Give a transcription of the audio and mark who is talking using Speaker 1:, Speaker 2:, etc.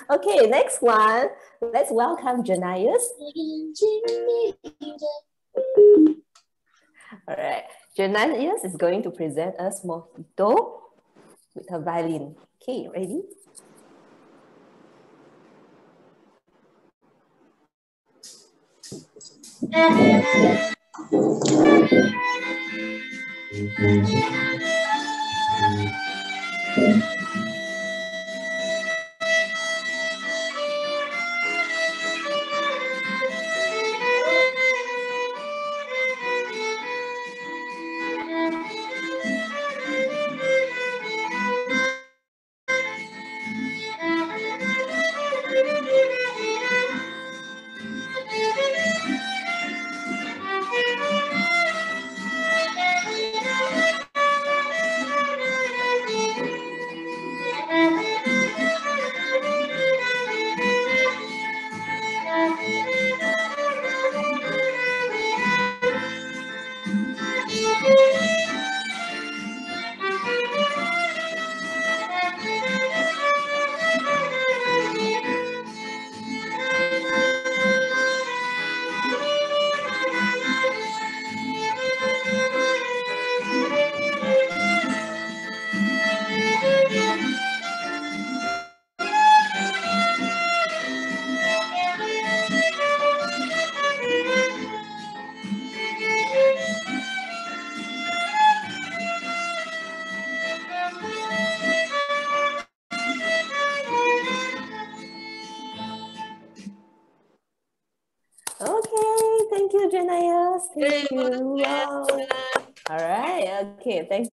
Speaker 1: Okay, next one. Let's welcome Janius. All right, Janius is going to present us Mojito with her violin. Okay, ready? Okay, thank you, Janius. Thank you. Wow. All right, okay, thank